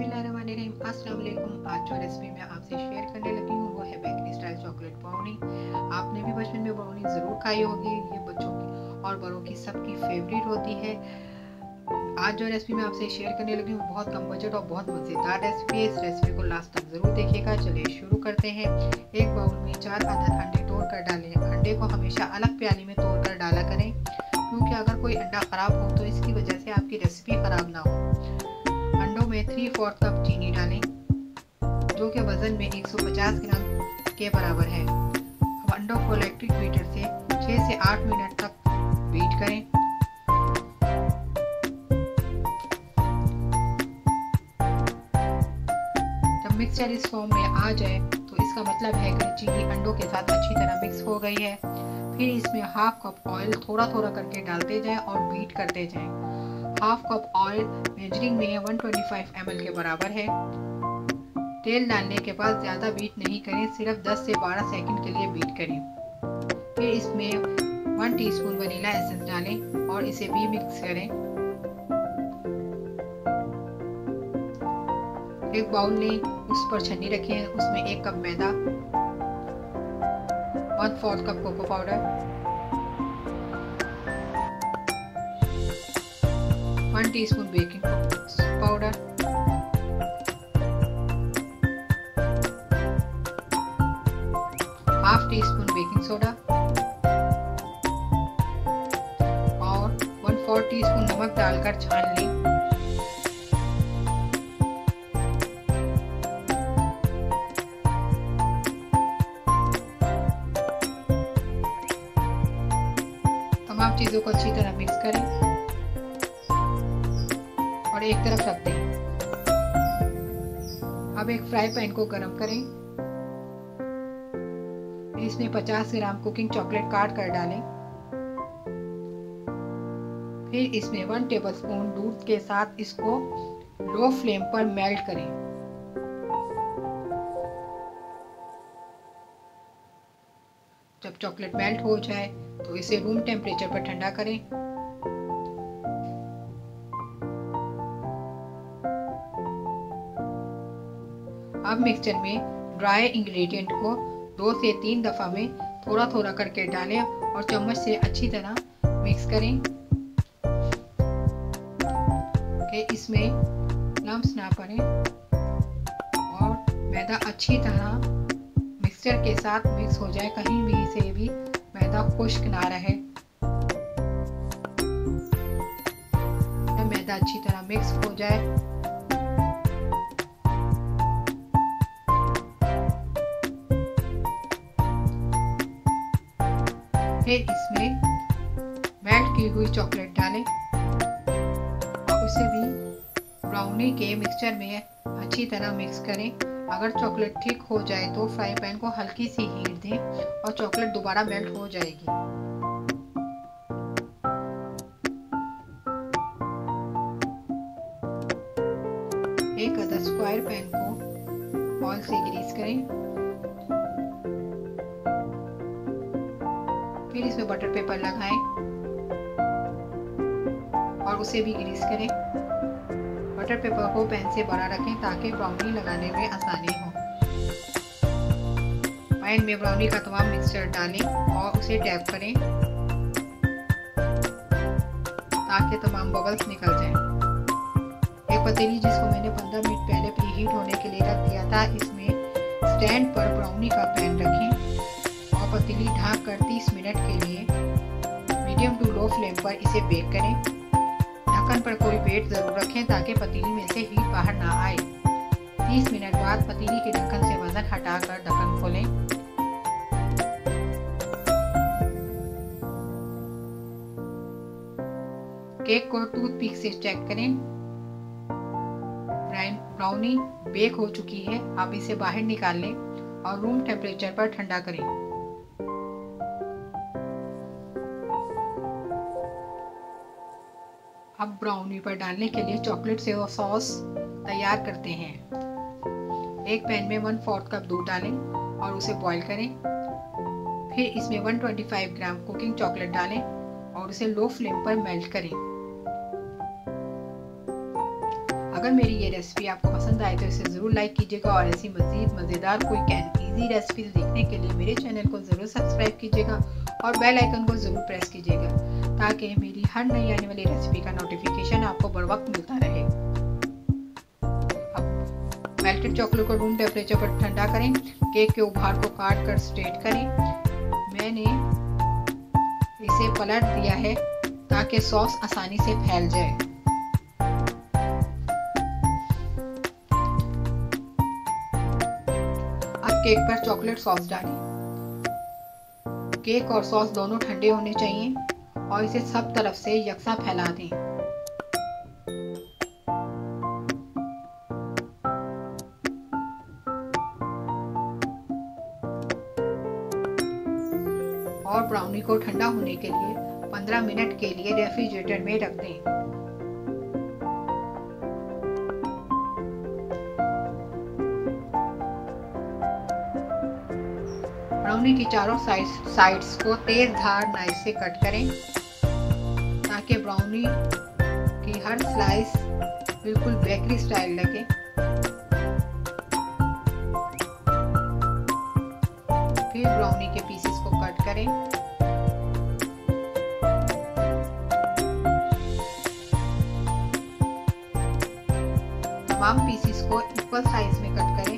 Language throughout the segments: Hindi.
बिस्मिल्लाहिर्रहमानिर्रहीम। अस्सलाम वालेकुम। आज जो रेसिपी मैं आपसे शेयर करने लगी हूँ वो है बेकरी स्टाइल चॉकलेट ब्राउनी। आपने भी बचपन में ब्राउनी ज़रूर खाई होगी। ये बच्चों की और बड़ों की सबकी फेवरेट होती है। आज जो रेसिपी मैं आपसे शेयर करने लगी हूँ बहुत कम बजट और बहुत मज़ेदार रेसिपी है। इस रेसिपी को लास्ट तक ज़रूर देखिएगा। चलिए शुरू करते हैं। एक बाउल में 4 अदद अंडे तोड़ कर डालें। अंडे को हमेशा अलग प्याली में तोड़ कर डाला करें, क्योंकि अगर कोई अंडा ख़राब हो तो इसकी वजह से आपकी रेसिपी ख़राब ना हो। अंडों में 3/4 कप चीनी डालें, जो कि वज़न में 150 ग्राम के बराबर है। अब अंडों को इलेक्ट्रिक बीटर से 6 से 8 मिनट तक बीट करें। जब मिक्सचर इस फॉर्म में आ जाए तो इसका मतलब है कि चीनी अंडों के साथ अच्छी तरह मिक्स हो गई है। फिर इसमें हाफ कप ऑयल थोड़ा थोड़ा करके डालते जाएं और बीट करते जाएं। हाफ कप ऑयल मेजरिंग में 125 ml के बराबर है। तेल डालने के बाद ज़्यादा बीट नहीं करें, सिर्फ 10 से 12 सेकंड के लिए बीट करें। फिर इसमें 1 टीस्पून वनीला एसेंस डालें और इसे भी मिक्स करें। एक बाउल लें, उस पर छन्नी रखें, उसमें 1 कप मैदा, 1/4 cup cocoa powder, 1 teaspoon baking powder, half teaspoon baking soda और 1/4 टीस्पून नमक डालकर छान लें। तमाम चीज़ों को अच्छी तरह मिक्स करें और एक तरफ रख दें। अब एक फ्राई पैन को गरम करें। इसमें 50 ग्राम कुकिंग चॉकलेट काट कर डालें। फिर इसमें 1 टेबलस्पून दूध के साथ इसको लो फ्लेम पर मेल्ट करें। जब चॉकलेट मेल्ट हो जाए तो इसे रूम टेम्परेचर पर ठंडा करें। अब मिक्सचर में ड्राई इंग्रेडिएंट को 2 से 3 दफ़ा में थोड़ा थोड़ा करके डालें और चम्मच से अच्छी तरह मिक्स करें कि इसमें लम्स ना पड़े और मैदा अच्छी तरह मिक्सचर के साथ मिक्स हो जाए, कहीं भी से भी मैदा खुश्क ना रहे। जब मैदा अच्छी तरह मिक्स हो जाए फिर इसमें मेल्ट की हुई चॉकलेट डालें और उसे भी ब्राउनी के मिक्सचर में अच्छी तरह मिक्स करें। अगर चॉकलेट ठीक हो जाए तो फ्राई पैन को हल्की सी हीट दें और चॉकलेट दोबारा मेल्ट हो जाएगी। एक अदद स्क्वायर पैन को ऑयल से ग्रीस करें। फिर इसमें बटर पेपर लगाएं और उसे भी ग्रीस करें। बटर पेपर को पैन से बड़ा रखें ताकि ब्राउनी लगाने में आसानी हो। पैन में ब्राउनी का तमाम मिक्सचर डालें और उसे टैप करें ताकि तमाम बबल्स निकल जाएं। एक पतीली जिसको मैंने 15 मिनट पहले प्रीहीट होने के लिए रख दिया था, इसमें स्टैंड पर ब्राउनी का पैन रखें और पतीली ढक कर 30 मिनट के लिए मीडियम टू लो फ्लेम पर इसे बेक करें। ढक्कन पर कोई वेट ज़रूर रखें ताकि पतीली में से हीट बाहर ना आए। 30 मिनट बाद पतीली के ढक्कन से वजन हटाकर ढक्कन खोलें। केक को टूथपिक से चेक करें। ब्राउनी बेक हो चुकी है। आप इसे बाहर निकाल लें और रूम टेम्परेचर पर ठंडा करें। अब ब्राउनी पर डालने के लिए चॉकलेट से सॉस तैयार करते हैं। एक पैन में 1/4 कप दूध डालें और उसे बॉईल करें। फिर इसमें 125 ग्राम कुकिंग चॉकलेट डालें और उसे लो फ्लेम पर मेल्ट करें। अगर मेरी ये रेसिपी आपको पसंद आए तो इसे ज़रूर लाइक कीजिएगा और ऐसी मज़ीद मज़ेदार क्विक एंड ईजी रेसिपी देखने के लिए मेरे चैनल को ज़रूर सब्सक्राइब कीजिएगा और बेल आइकन को ज़रूर प्रेस कीजिएगा ताकि मेरी हर नई आने वाली रेसिपी का नोटिफिकेशन आपको बर वक्त मिलता रहे। अब मेल्टेड चॉकलेट को रूम टेम्परेचर पर ठंडा करें। केक के उभार को काट कर स्ट्रेट करें। मैंने इसे पलट दिया है ताकि सॉस आसानी से फैल जाए। अब केक पर चॉकलेट सॉस डालें। केक और सॉस दोनों ठंडे होने चाहिए और इसे सब तरफ से यकसा फैला दें। और ब्राउनी को ठंडा होने के लिए 15 मिनट के लिए रेफ्रिजरेटर में रख दें। ब्राउनी की चारों साइड्स को तेज धार नाइफ से कट करें ताकि ब्राउनी की हर स्लाइस बिल्कुल बेकरी स्टाइल लगे। फिर ब्राउनी के पीसेस को कट करें। तमाम पीसेस को इक्वल साइज में कट करें।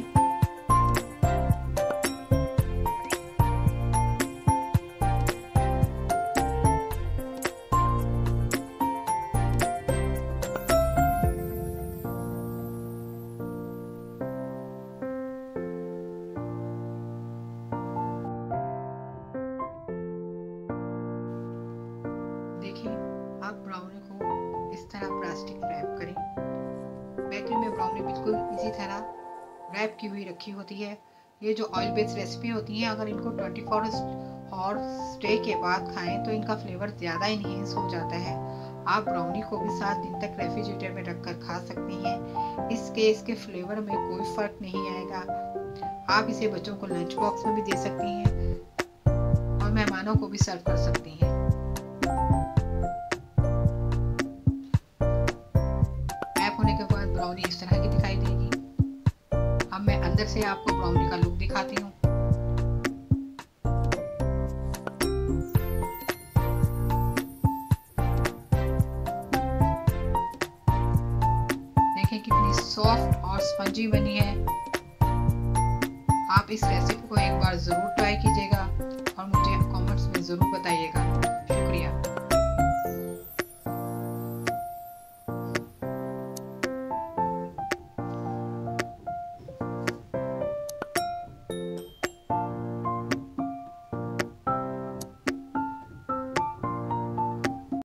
देखिए, आप ब्राउनी को इस तरह प्लास्टिक रैप करें। बेकरी में ब्राउनी बिल्कुल इसी तरह रैप की हुई रखी होती है। ये जो ऑयल बेस्ड रेसिपी होती है, अगर इनको 24 और स्टे के बाद खाएं तो इनका फ्लेवर ज़्यादा इनहेंस हो जाता है। आप ब्राउनी को भी 7 दिन तक रेफ्रिजरेटर में रखकर खा सकती हैं। इसके फ्लेवर में कोई फ़र्क नहीं आएगा। आप इसे बच्चों को लंच बॉक्स में भी दे सकती हैं और मेहमानों को भी सर्व कर सकती हैं। रैप होने के बाद ब्राउनी इस तरह की दिखाई देगी। अब मैं अंदर से आपको ब्राउनी का लुक दिखाती हूँ। देखें कितनी सॉफ्ट और स्पंजी बनी है। आप इस रेसिपी को एक बार ज़रूर ट्राई कीजिएगा और मुझे कमेंट्स में ज़रूर बताइएगा।